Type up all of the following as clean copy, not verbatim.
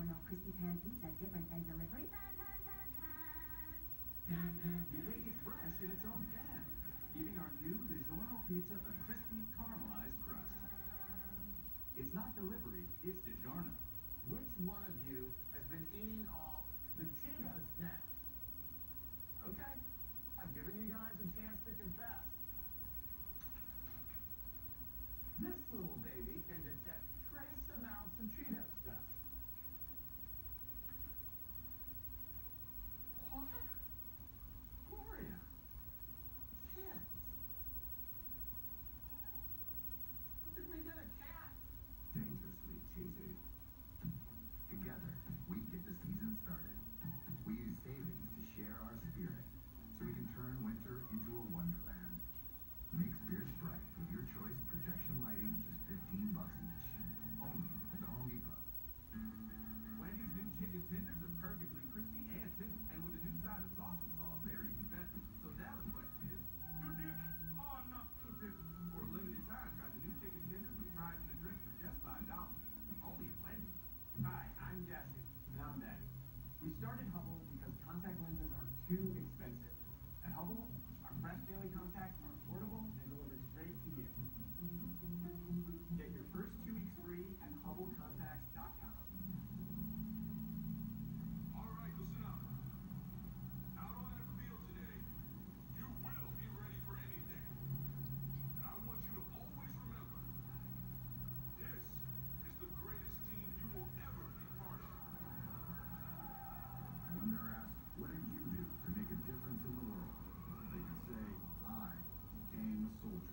DiGiorno crispy pan pizza different than delivery? You make it fresh in its own pan, giving our new DiGiorno pizza a crispy, caramelized crust. It's not delivery, it's DiGiorno. Which one of you has been eating all the Cheetos snacks? Okay, I've given you guys a chance to confess. This little baby can detect trace amounts of Cheetos dust. What? Gloria. Kids. What did we get a cat? Dangerously cheesy. Together, we get the season started. We use savings to share our spirit, so we can turn winter into a wonderland. Make spirits bright with your choice projection lighting, just $15 each. Only at the Home Depot. Wendy's new chicken tenders are perfectly crispy and tender, and with a new side of salsa sauce, they're even better. So now the question is, to dip or not to dip? For a limited time, try the new chicken tenders with fries and a drink for just $5. Only at Wendy's. Hi, I'm Jesse. And I'm Ben. We started Hubble because contact lenses are too expensive. At Hubble, our fresh daily contacts are affordable and delivered straight to you. Get your first 2 weeks free at HubbleContacts.com. All right, listen up. Out on that field today, you will be ready for anything. And I want you to always remember, this is the greatest team you will ever be part of. When they're asked, what did you do to make a difference in the world? They can say, I became a soldier.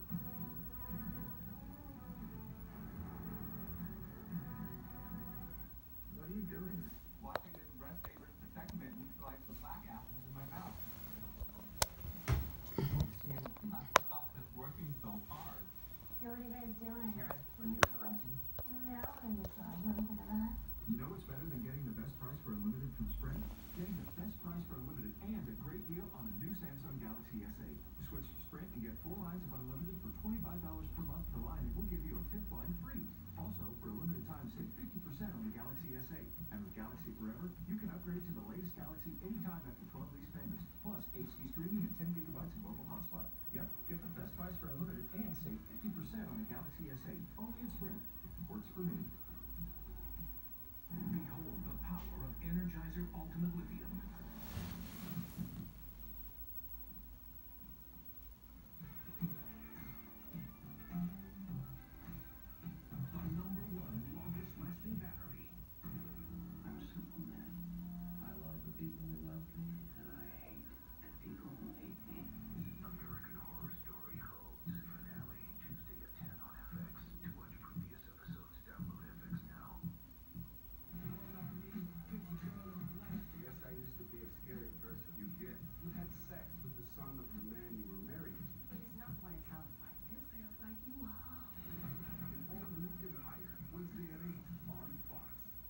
What are you doing? Watching this breast savers protect mitten slice the black apples in my mouth. Not to stop this working so hard. So what are you guys doing? Here, when you horizon. Yeah, I want to try something of that. You know what's better than getting the best price for unlimited from Sprint? Getting the best price for unlimited and a great deal on a new Samsung Galaxy S8. Switch to Sprint and get 4 lines of unlimited for $25 per month per line, and we'll give you a 5th line free. Also, for a limited time, save 50% on the Galaxy S8. And with Galaxy Forever, you can upgrade to the latest Galaxy anytime after 12 lease payments, plus HD streaming and 10 gigabytes of mobile hotspot. Yep, get the best price for unlimited and save 50% on the Galaxy S8. Only at Sprint. Works for me. Behold the power of Energizer Ultimate Lithium. The #1 longest lasting battery. I'm a simple man. I love the people who love me, and I hate the people who hate me. American Horror Story Cold finale, Tuesday at 10 on FX. 2 watch previous episodes. Download FX now. Yes, I used to be a scary person. You did. You had sex with the son of the man you were married to. It is not what it sounds like. This sounds like you are. All New Empire, Wednesday at 8 on Fox.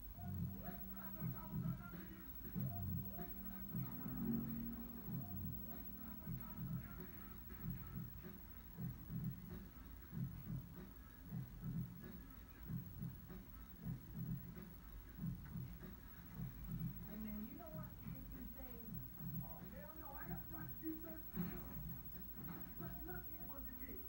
Hey man, you know what? These things. Oh hell no, I got to watch these things. Look, here's what it is.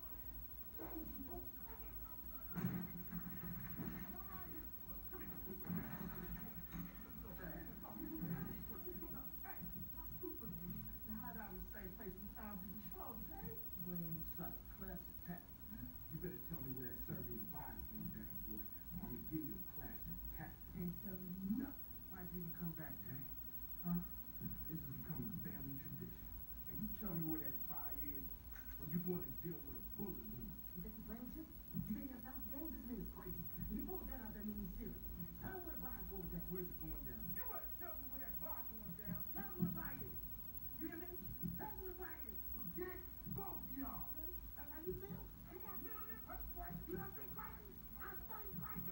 You better tell me where that Serbian vibe came down, boy. I'm gonna give you a classic tap. Ain't telling you nothing. Why'd you even come back, Jay? Huh? This is becoming a family tradition. And you tell me where that fire is, or you going to jail with a bullet wound. You think he's playing with you? You think that's out game? This man is crazy. You pull that out, that means he's serious. Tell him where the vibe going down. Where's it going down? You better tell me where that vibe going down. Tell him where the vibe is. You hear me? Tell me where the vibe is. Forget both of y'all. That's how you feel? You want to feel this? Let's play. You don't think fighting? I'm studying fighting.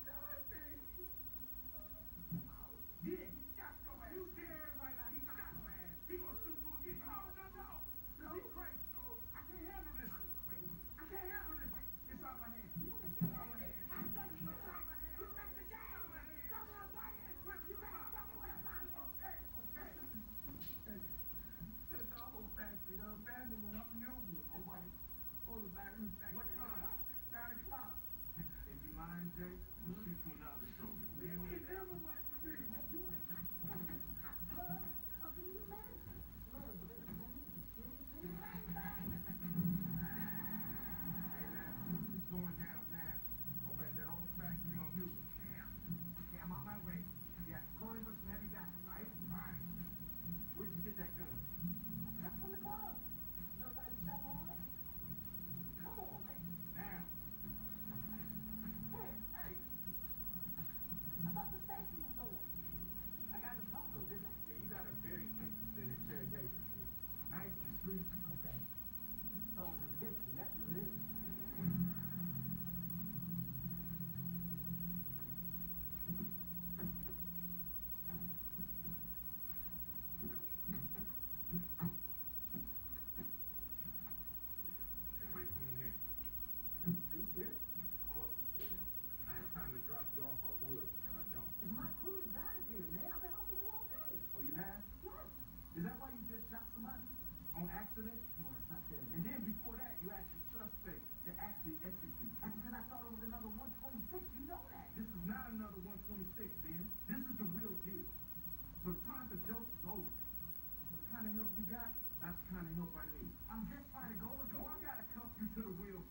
Yeah, he shot your ass. You damn right, he shot your ass. supposed to back in fact. What time? 9 o'clock. If you lying, Jay, we'll shoot you another shoulder. You ain't never like to do it. I'll give you a man. Look, bang, bang. Hey, man, it's going down now. Over at that old factory on you. Okay, I'm on my way. Yeah, call him with some heavy backup, right? All right. Where'd you get that gun? Cut from the club. Nobody shot at it. Come on, man. Now. Hey, hey. I thought the safety was on. I got the photo, didn't I? Yeah, you got a very interesting interrogation here. Nice and street. Okay. So it's a history. That's what it is. Hey, wait for me here. Are you serious? Of course I'm serious. I have time to drop you off, I would, but I don't. It's my crew that dies here, man. I've been helping you all day. Oh, you have? Yes. Is that why you just shot somebody? On accident? Come on, it's not fair. And then before that, you asked your suspect to actually execute. That's because I thought it was another 126. You know that. This is not another 126, Ben. This is the real deal. So the time for jokes is over. So the kind of help you got, that's the kind of help I need. I'm just trying to go. So I gotta cuff you to the wheel